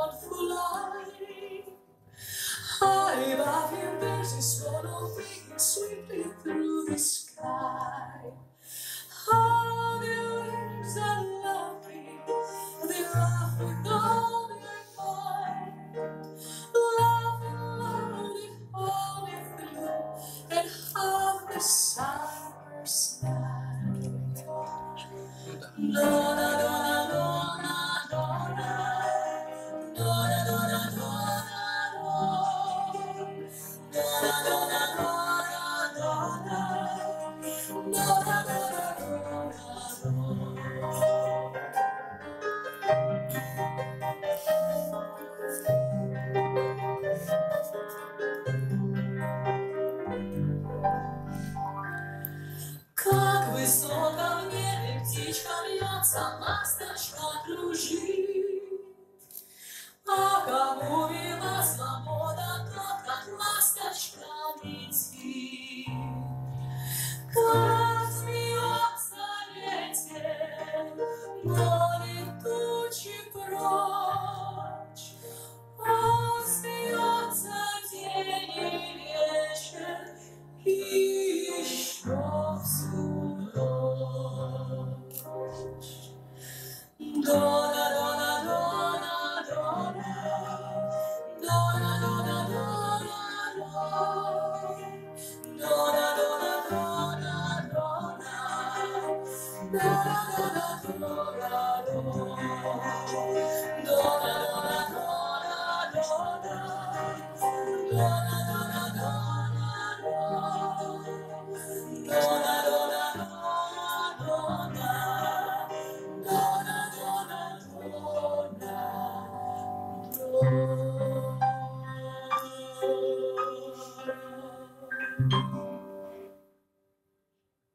mournful eye. I love him, there's his solo ringing sweetly through the sky. How the waves are lovely, they laugh with all their might. Laugh and love it all through, and half the summer's night. Donna, Donna, Donna, Donna, Donna, Donna, Donna, Donna, Donna, Donna, Donna, как высоко в небе птичка вьется, ласточка кружит. А кому мила свобода, тот, как ласточка летит. Как смеется ветер, гонит тучи прочь. Он смеется день и вечер, и еще всю ночь. Дона, Дона, Дона, Дона, Дона, Дона, Дона, Дона, Дона, Дона, Дона, Дона, Дона, Дона, Дона, Дона, Дона, Дона,